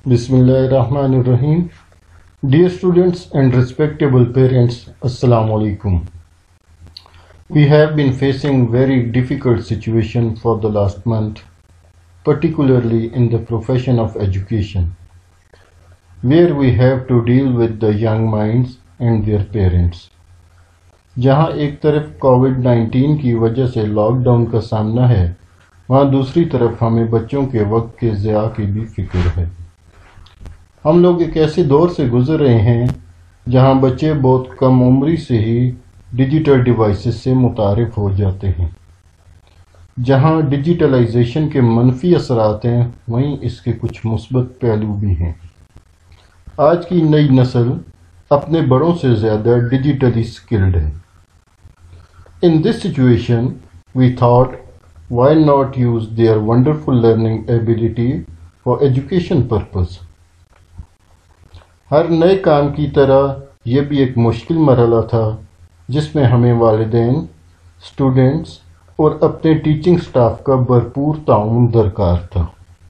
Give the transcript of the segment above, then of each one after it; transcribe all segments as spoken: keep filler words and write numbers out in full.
Bismillahirrahmanirrahim. Dear students and respectable parents, Assalamu alaikum. We have been facing very difficult situation for the last month, particularly in the profession of education, where we have to deal with the young minds and their parents. जहां एक तरफ Covid nineteen की वजह से lockdown का सामना है, वहां दूसरी तरफ हमें बच्चों के वक्त के ज़िया की भी फिक्र है। हम लोग एक ऐसे दौर से गुजर रहे हैं जहां बच्चे बहुत कम उम्री से ही डिजिटल डिवाइसेस से मुतारिफ हो जाते हैं। जहां डिजिटलाइजेशन के मनफी असरात हैं, वहीं इसके कुछ मुस्बत पहलू भी हैं। आज की नई नस्ल अपने बड़ों से ज़्यादा डिजिटली स्किल्ड है। In this situation, we thought, why not use their wonderful learning ability for education purpose? हर नए काम की तरह यह भी एक मुश्किल मरहला था, जिसमें हमें वालिदैन, स्टूडेंट्स और अपने टीचिंग स्टाफ का भरपूर ताउन दरकार था।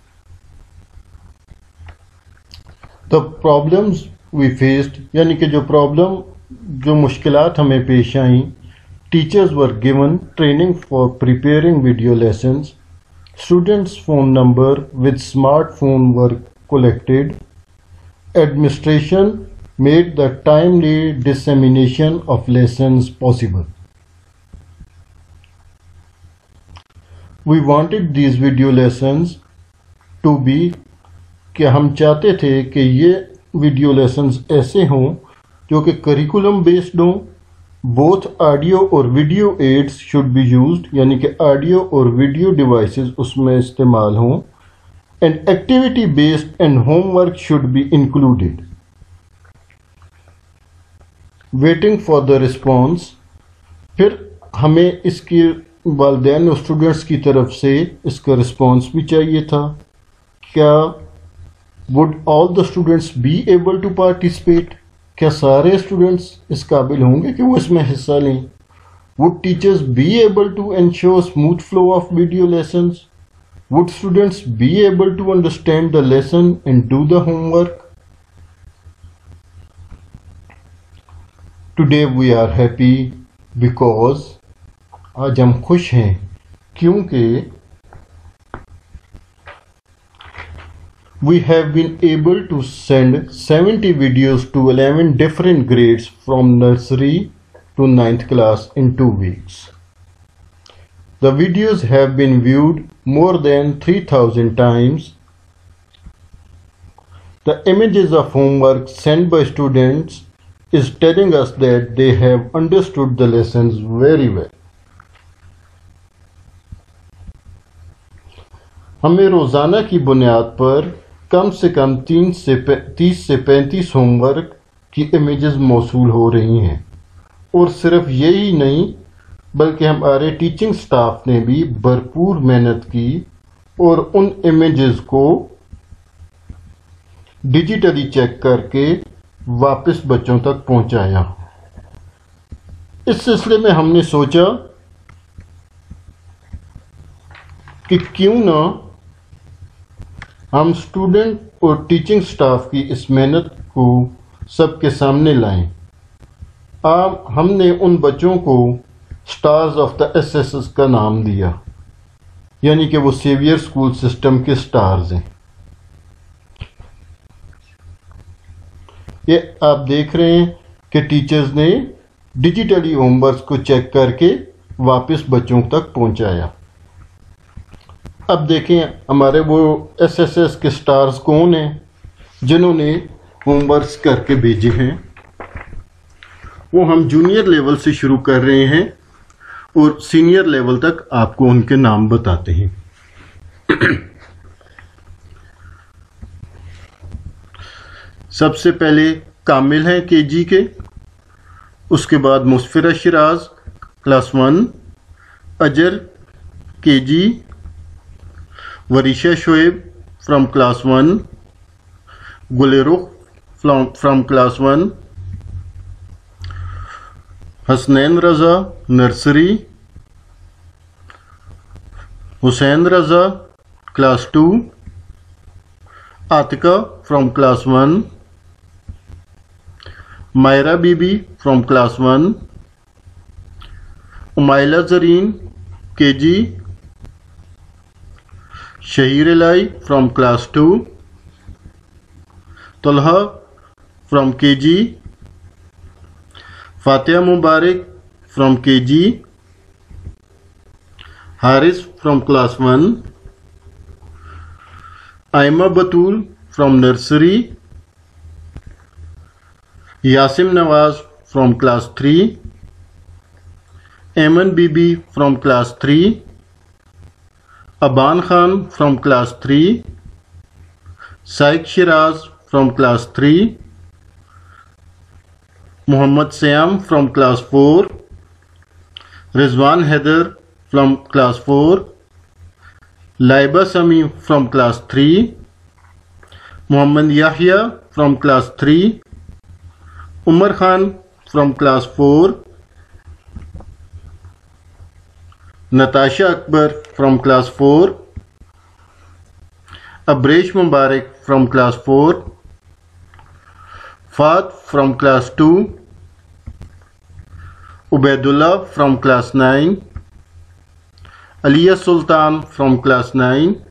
The problems we faced, यानी कि जो प्रॉब्लम जो मुश्किलात हमें पेश आई, teachers were given training for preparing video lessons, students' phone number with smartphone were collected, administration made the timely dissemination of lessons possible. We wanted these video lessons to be कि हम चाहते थे कि ये वीडियो लेसन्स ऐसे हों जो कि करिकुलम बेस्ड हों। बोथ ऑडियो और video aids should be used, यानी कि ऑडियो और वीडियो डिवाइसेस उसमें इस्तेमाल हों, and activity based and homework should be included. Waiting for the response, फिर हमें इसकी वालिदैन और स्टूडेंट्स की तरफ से इसका रिस्पॉन्स भी चाहिए था। क्या would all the students be able to participate? क्या सारे स्टूडेंट्स इस काबिल होंगे कि वो इसमें हिस्सा लें? Would teachers be able to ensure smooth flow of video lessons? Would students be able to understand the lesson and do the homework? Today we are happy because, आज हम खुश हैं क्योंकि we have been able to send seventy videos to eleven different grades from nursery to ninth class in two weeks. The videos have been viewed more than three thousand times. The images of homework sent by students is telling us that they have understood the lessons very well. हमें रोज़ाना की बुनियाद पर कम से कम तीन से तीस से पैंतीस होमवर्क की इमेजेस मौसूल हो रही हैं, और सिर्फ यही नहीं बल्कि हमारे टीचिंग स्टाफ ने भी भरपूर मेहनत की और उन इमेजेस को डिजिटली चेक करके वापस बच्चों तक पहुंचाया। इस सिलसिले में हमने सोचा कि क्यों ना हम स्टूडेंट और टीचिंग स्टाफ की इस मेहनत को सबके सामने लाएं। अब हमने उन बच्चों को stars of the S S S का नाम दिया, यानी कि वो सेवियर स्कूल सिस्टम के स्टार्स हैं। ये आप देख रहे हैं कि टीचर्स ने डिजिटली होमवर्क को चेक करके वापस बच्चों तक पहुंचाया। अब देखें हमारे वो एस एस एस के स्टार्स कौन हैं जिन्होंने होमवर्क करके भेजे हैं। वो हम जूनियर लेवल से शुरू कर रहे हैं और सीनियर लेवल तक आपको उनके नाम बताते हैं। सबसे पहले कामिल हैं केजी के, उसके बाद Musfira Shiraz class one, Azhar KG, Warisha Shoaib from class one, Gulrukh from class one, Hasnain Raza nursery, Hussain Raza class two, Atika from class one, Myra Bibi from class one, Umaila Zareen K G, Shahir Elai from class two, Talha from K G, Fatiha Mubarak from K G, Haris from class one, Aima Batul from nursery, Yasim Nawaz from class three, Ayman Bibi from class three, Aban Khan from class three, Saik Shiraz from class three, Muhammad Siam from class four, Rizwan Haider from class four, Laiba Sami from class three, Muhammad Yahya from class three, Umar Khan from class four, Natasha Akbar from class four, Abresh Mubarak from class four, Fat from class two, Ubaidullah from class nine, Aliyah Sultan from class nine,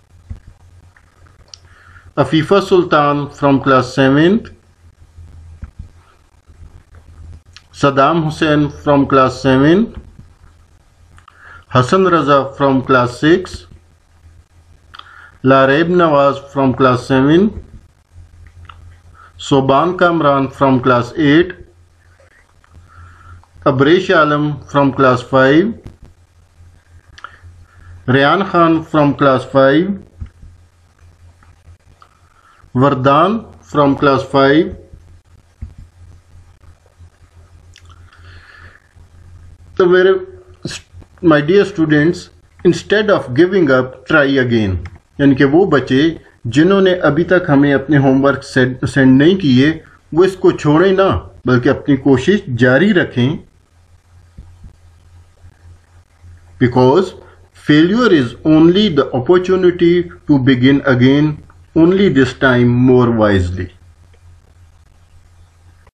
Afifa Sultan from class seven, Saddam Hussain from class seven, Hassan Raza from class six, Lareb Nawaz from class seven, Soban Kamran from class eight, Abresh Alam from class five, Rayan Khan from class five, Vardan from class five, so where, my dear students, instead of giving up, try again. यानी कि वो बच्चे जिन्होंने अभी तक हमें अपने homework send नहीं किए वो इसको छोड़ें ना, बल्कि अपनी कोशिश जारी रखें, because failure is only the opportunity to begin again, only this time more wisely.